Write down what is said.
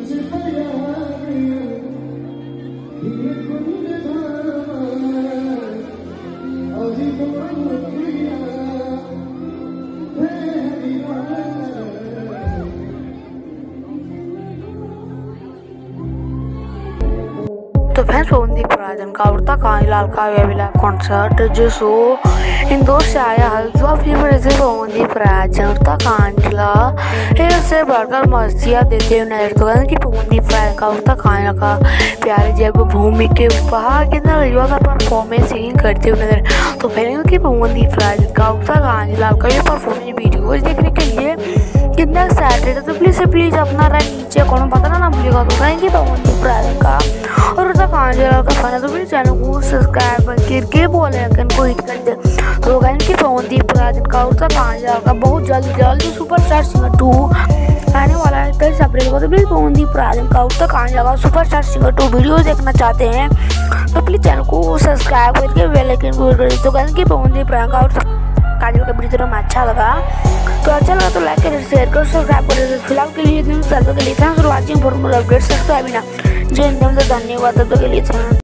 तो फ्रेंड्स पवनदीप राजन का उड़ता कांजीलाल का लाइव कॉन्सर्ट जो शो इंदौर से आया है। जो आप पवनदीप राजन उड़ता कांजीलाल से बढ़कर मस्तियाँ देते हुए नजर तो कि पवनदीप राजन का उड़ता कांजीलाल का प्यारे जब भूमि के उपहार के अंदर युवा का परफॉर्मेंस सिंगिंग करते हुए नजर तो फिर पवनदीप राजन का उड़ता कांजीलाल का ये परफॉर्मेंस वीडियो देखने के लिए कितना एक्साइटेड है। तो प्लीज अपना राइट नीचे कौन बताना ना भूलिएगा। तो कहेंगे पवनदीप राजन का और उड़ता कांजीलाल का फन है तो प्लीज चैनल को सब्सक्राइब करके बोले आइकन को हिट कर दे। तो कहेंगे पवनदीप राजन का उड़ता कांजीलाल का बहुत जल्दी सुपरस्टार सिंगर 2 आने वाला है 23 अप्रैल को। तो प्लीज पवनदीप राजन का उड़ता कांजीलाल का सुपरस्टार सिंगर 2 वीडियो देखना चाहते हैं तो प्लीज चैनल को सब्सक्राइब करके बेल आइकन को हिट कर दे। तो कहेंगे पवनदीप राजन का उड़ता कांजीलाल का वीडियो में अच्छा लगा तो लाइक करें, शेयर करो, सब्सक्राइब करें। फिलहाल के लिए thanks for watching for more updates. Subscribe ना जय हिंद, धन्यवाद के लिए।